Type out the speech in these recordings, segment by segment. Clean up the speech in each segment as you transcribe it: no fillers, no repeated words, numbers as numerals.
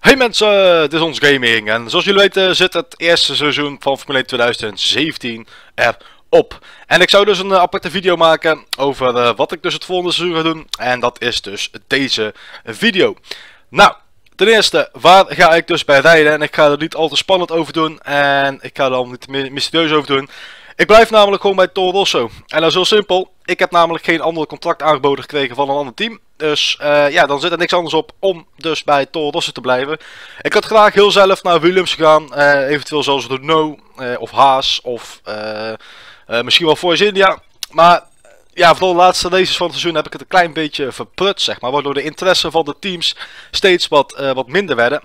Hey mensen, dit is ons gaming en zoals jullie weten zit het eerste seizoen van Formule 1 2017 erop. En ik zou dus een aparte video maken over wat ik dus het volgende seizoen ga doen en dat is dus deze video. Nou, ten eerste, waar ga ik dus bij rijden? En ik ga er niet al te spannend over doen en ik ga er al niet te mysterieus over doen. Ik blijf namelijk gewoon bij Toro Rosso. En dat is heel simpel. Ik heb namelijk geen ander contract aangeboden gekregen van een ander team. Dus ja, dan zit er niks anders op om dus bij Toro Rosso te blijven. Ik had graag heel zelf naar Williams gegaan. Eventueel zoals Renault of Haas of misschien wel Force India. Maar ja, vooral de laatste races van het seizoen heb ik het een klein beetje verprut, zeg maar. Waardoor de interesse van de teams steeds wat minder werden.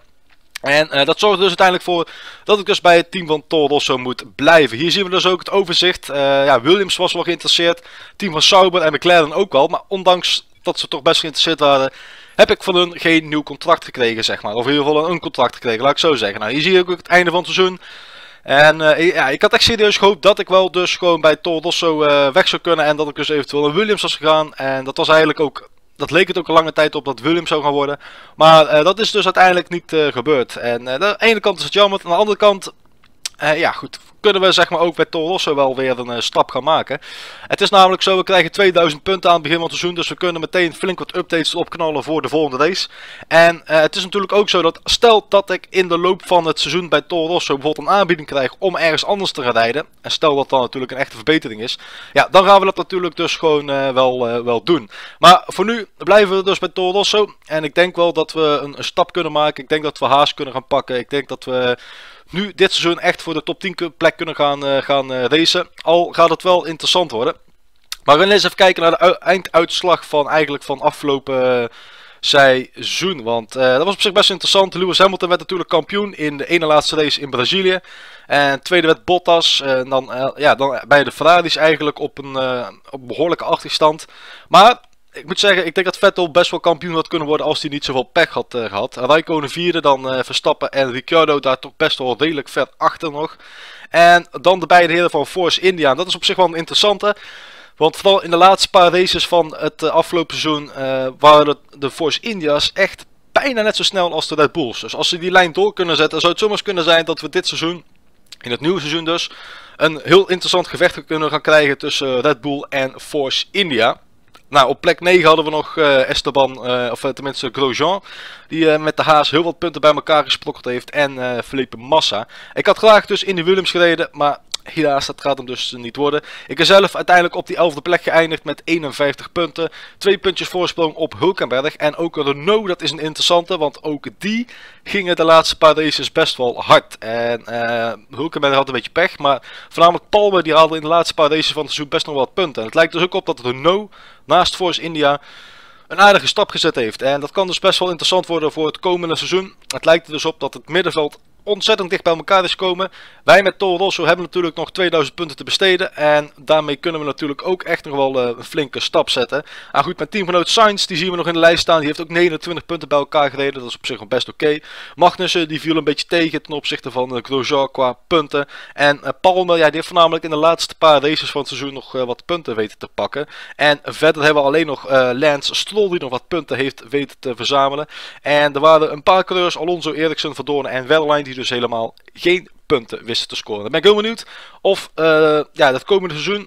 En dat zorgde dus uiteindelijk voor dat ik dus bij het team van Toro Rosso moet blijven. Hier zien we dus ook het overzicht. Ja, Williams was wel geïnteresseerd. Team van Sauber en McLaren ook wel. Maar ondanks dat ze toch best geïnteresseerd waren, heb ik van hun geen nieuw contract gekregen, zeg maar. Of in ieder geval een contract gekregen, laat ik zo zeggen. Nou, hier zie je ook het einde van het seizoen. En ja, ik had echt serieus gehoopt dat ik wel dus gewoon bij Toro Rosso weg zou kunnen. En dat ik dus eventueel naar Williams was gegaan. En dat was eigenlijk ook... Dat leek het ook een lange tijd op dat Williams zou gaan worden. Maar dat is dus uiteindelijk niet gebeurd. En aan de ene kant is het jammer. Aan de andere kant, ja goed, kunnen we zeg maar ook bij Toro Rosso wel weer een stap gaan maken. Het is namelijk zo, we krijgen 2000 punten aan het begin van het seizoen. Dus we kunnen meteen flink wat updates opknallen voor de volgende race. En het is natuurlijk ook zo dat stel dat ik in de loop van het seizoen bij Toro Rosso bijvoorbeeld een aanbieding krijg om ergens anders te gaan rijden. En stel dat dan natuurlijk een echte verbetering is. Ja, dan gaan we dat natuurlijk dus gewoon wel doen. Maar voor nu blijven we dus bij Toro Rosso. En ik denk wel dat we een stap kunnen maken. Ik denk dat we Haas kunnen gaan pakken. Ik denk dat we nu dit seizoen echt voor de top 10 plek kunnen gaan racen. Al gaat het wel interessant worden. Maar we gaan eens even kijken naar de einduitslag van afgelopen seizoen. Want dat was op zich best interessant. Lewis Hamilton werd natuurlijk kampioen in de ene laatste race in Brazilië. En tweede werd Bottas. En dan, ja, dan bij de Ferraris eigenlijk op een behoorlijke achterstand. Maar ik moet zeggen, ik denk dat Vettel best wel kampioen had kunnen worden als hij niet zoveel pech had gehad. Raikkonen vierde, dan Verstappen en Ricciardo daar toch best wel redelijk ver achter nog. En dan de beide heren van Force India. Dat is op zich wel een interessante. Want vooral in de laatste paar races van het afgelopen seizoen waren de Force India's echt bijna net zo snel als de Red Bulls. Dus als ze die lijn door kunnen zetten, zou het zomaar kunnen zijn dat we dit seizoen, in het nieuwe seizoen dus, een heel interessant gevecht kunnen gaan krijgen tussen Red Bull en Force India. Nou, op plek 9 hadden we nog Esteban, of tenminste Grosjean, die met de Haas heel wat punten bij elkaar gesprokkeld heeft. En Felipe Massa. Ik had graag dus in de Williams gereden, maar helaas, dat gaat hem dus niet worden. Ik ben zelf uiteindelijk op die 11e plek geëindigd met 51 punten. 2 puntjes voorsprong op Hulkenberg. En ook Renault, dat is een interessante, want ook die gingen de laatste paar races best wel hard. En Hulkenberg had een beetje pech, maar voornamelijk Palmer die haalde in de laatste paar races van het seizoen best nog wat punten. En het lijkt dus ook op dat Renault naast Force India een aardige stap gezet heeft. En dat kan dus best wel interessant worden voor het komende seizoen. Het lijkt er dus op dat het middenveld ontzettend dicht bij elkaar is komen. Wij met Toro Rosso hebben natuurlijk nog 2000 punten te besteden. En daarmee kunnen we natuurlijk ook echt nog wel een flinke stap zetten. Maar goed, mijn teamgenoot Sainz, die zien we nog in de lijst staan. Die heeft ook 29 punten bij elkaar gereden. Dat is op zich nog best oké. Magnussen, die viel een beetje tegen ten opzichte van Grosjean qua punten. En Palmer, ja, die heeft voornamelijk in de laatste paar races van het seizoen nog wat punten weten te pakken. En verder hebben we alleen nog Lance Stroll, die nog wat punten heeft weten te verzamelen. En er waren een paar coureurs, Alonso, Ericsson, Verdorn en Wehrlein, die dus helemaal geen punten wisten te scoren. Dan ben ik heel benieuwd of ja, dat komende seizoen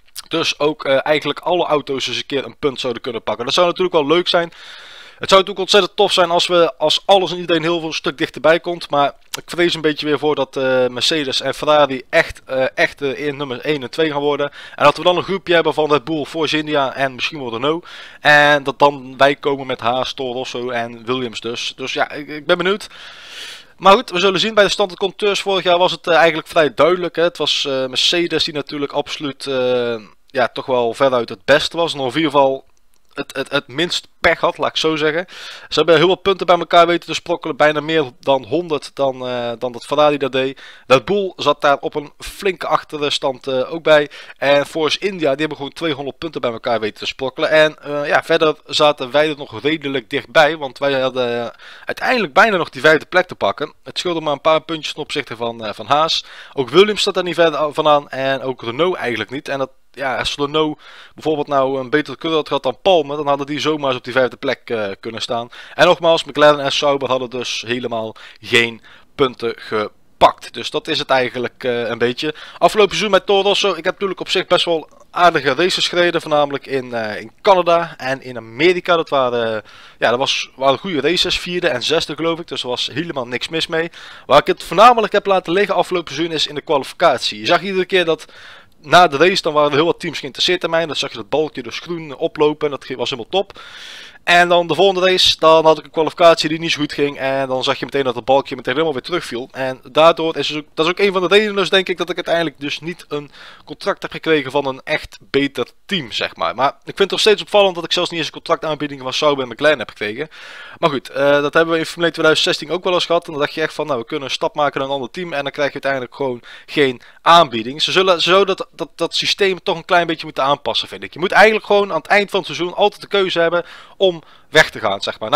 dus ook eigenlijk alle auto's eens een keer een punt zouden kunnen pakken. Dat zou natuurlijk wel leuk zijn. Het zou natuurlijk ontzettend tof zijn als alles en iedereen heel veel stuk dichterbij komt. Maar ik vrees een beetje weer voor dat Mercedes en Ferrari echt in nummer 1 en 2 gaan worden. En dat we dan een groepje hebben van Red Bull, Force India en misschien wel Renault. En dat dan wij komen met Haas, Toro Rosso en Williams dus. Dus ja, ik ben benieuwd. Maar goed, we zullen zien. Bij de stand van constructeurs vorig jaar was het eigenlijk vrij duidelijk. Hè. Het was Mercedes die natuurlijk absoluut ja, toch wel veruit het beste was. En in ieder geval het minst pech had, laat ik zo zeggen. Ze hebben heel wat punten bij elkaar weten te sprokkelen. Bijna meer dan 100 dan dat Ferrari dat deed. Red Bull zat daar op een flinke achterstand ook bij. En Force India, die hebben gewoon 200 punten bij elkaar weten te sprokkelen. En ja, verder zaten wij er nog redelijk dichtbij. Want wij hadden uiteindelijk bijna nog die 5e plek te pakken. Het scheelde maar een paar puntjes ten opzichte van Haas. Ook Williams staat daar niet verder vandaan. En ook Renault eigenlijk niet. En dat ja, als Renault bijvoorbeeld nou een betere coureur had gehad dan Palmer, dan hadden die zomaar eens op die vijfde plek kunnen staan. En nogmaals, McLaren en Sauber hadden dus helemaal geen punten gepakt. Dus dat is het eigenlijk een beetje. Afgelopen seizoen met Toro Rosso, ik heb natuurlijk op zich best wel aardige races gereden, voornamelijk in Canada en in Amerika. Dat waren, ja, waren goede races, vierde en zesde geloof ik, dus er was helemaal niks mis mee. Waar ik het voornamelijk heb laten liggen afgelopen seizoen is in de kwalificatie. Je zag iedere keer dat na de race, dan waren er heel wat teams geïnteresseerd in mij. Dan zag je dat balkje dus groen oplopen, dat was helemaal top. En dan de volgende race, dan had ik een kwalificatie die niet zo goed ging. En dan zag je meteen dat het balkje meteen helemaal weer terugviel. En daardoor is het dat is ook een van de redenen dus, denk ik, dat ik uiteindelijk dus niet een contract heb gekregen van een echt beter team, zeg maar. Maar ik vind het nog steeds opvallend dat ik zelfs niet eens een contractaanbieding van Sauber en McLaren heb gekregen. Maar goed, dat hebben we in Formule 2016 ook wel eens gehad. En dan dacht je echt van, nou, we kunnen een stap maken naar een ander team. En dan krijg je uiteindelijk gewoon geen aanbieding. Ze zullen zo dat systeem toch een klein beetje moeten aanpassen, vind ik. Je moet eigenlijk gewoon aan het eind van het seizoen altijd de keuze hebben om weg te gaan, zeg maar.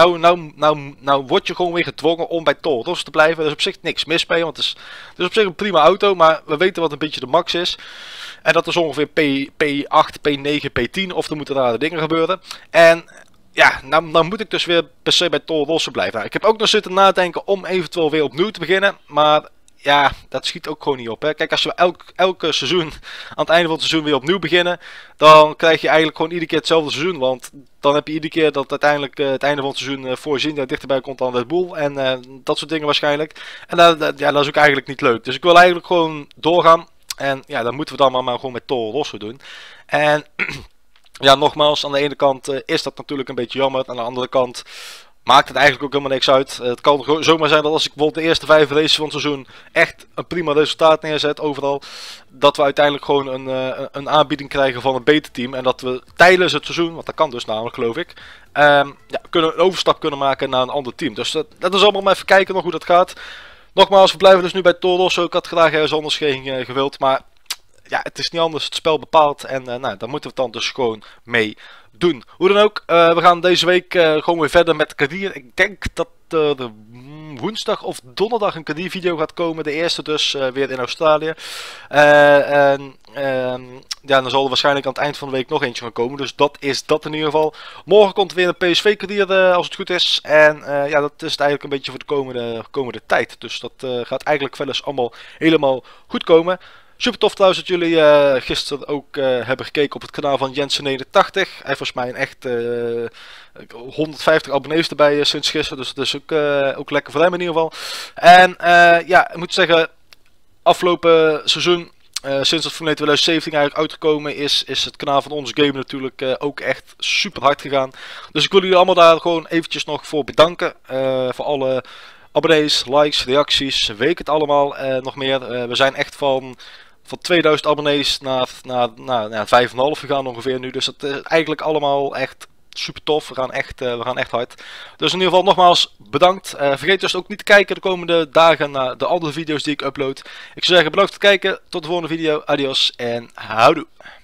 Nou word je gewoon weer gedwongen om bij Toro Rosso te blijven. Er is op zich niks mis mee, want het is op zich een prima auto, maar we weten wat een beetje de max is. En dat is ongeveer P8, P9, P10, of er moeten rare dingen gebeuren. En ja, nou moet ik dus weer per se bij Toro Rosso blijven. Nou, ik heb ook nog zitten nadenken om eventueel weer opnieuw te beginnen, maar ja, dat schiet ook gewoon niet op. Hè. Kijk, als we elke seizoen aan het einde van het seizoen weer opnieuw beginnen, dan krijg je eigenlijk gewoon iedere keer hetzelfde seizoen. Want dan heb je iedere keer dat uiteindelijk het einde van het seizoen voorzien dichterbij komt dan Red Bull. En dat soort dingen waarschijnlijk. En ja, dat is ook eigenlijk niet leuk. Dus ik wil eigenlijk gewoon doorgaan. En ja, dan moeten we dan maar gewoon met Toro Rosso doen. En ja, nogmaals, aan de ene kant is dat natuurlijk een beetje jammer. Aan de andere kant maakt het eigenlijk ook helemaal niks uit. Het kan zomaar zijn dat als ik bijvoorbeeld de eerste 5 races van het seizoen echt een prima resultaat neerzet overal, dat we uiteindelijk gewoon een aanbieding krijgen van een beter team. En dat we tijdens het seizoen, want dat kan dus namelijk geloof ik, ja, een overstap kunnen maken naar een ander team. Dus dat is allemaal maar even kijken nog hoe dat gaat. Nogmaals, we blijven dus nu bij Toro Rosso. Ik had graag ergens anders gewild, maar ja, het is niet anders, het spel bepaalt en nou, daar moeten we het dan dus gewoon mee doen. Hoe dan ook, we gaan deze week gewoon weer verder met de Kadir. Ik denk dat er woensdag of donderdag een Kadir video gaat komen. De eerste dus weer in Australië. Ja, dan zal er waarschijnlijk aan het eind van de week nog eentje gaan komen. Dus dat is dat in ieder geval. Morgen komt er weer een PSV Kadir als het goed is. En ja, dat is het eigenlijk een beetje voor de komende tijd. Dus dat gaat eigenlijk wel eens allemaal helemaal goed komen. Super tof trouwens dat jullie gisteren ook hebben gekeken op het kanaal van Jensen89. Hij heeft volgens mij een echt 150 abonnees erbij sinds gisteren. Dus dat is ook lekker voor hem in ieder geval. En ja, ik moet zeggen, afgelopen seizoen, sinds het Formule 2017 eigenlijk uitgekomen is het kanaal van Ons Game natuurlijk ook echt super hard gegaan. Dus ik wil jullie allemaal daar gewoon eventjes nog voor bedanken. Voor alle abonnees, likes, reacties, weet ik het allemaal nog meer. We zijn echt van 2000 abonnees naar 5,5 gegaan ongeveer nu. Dus dat is eigenlijk allemaal echt super tof. We gaan echt hard. Dus in ieder geval nogmaals bedankt. Vergeet dus ook niet te kijken de komende dagen naar de andere video's die ik upload. Ik zou zeggen bedankt voor het kijken. Tot de volgende video. Adios en houdoe.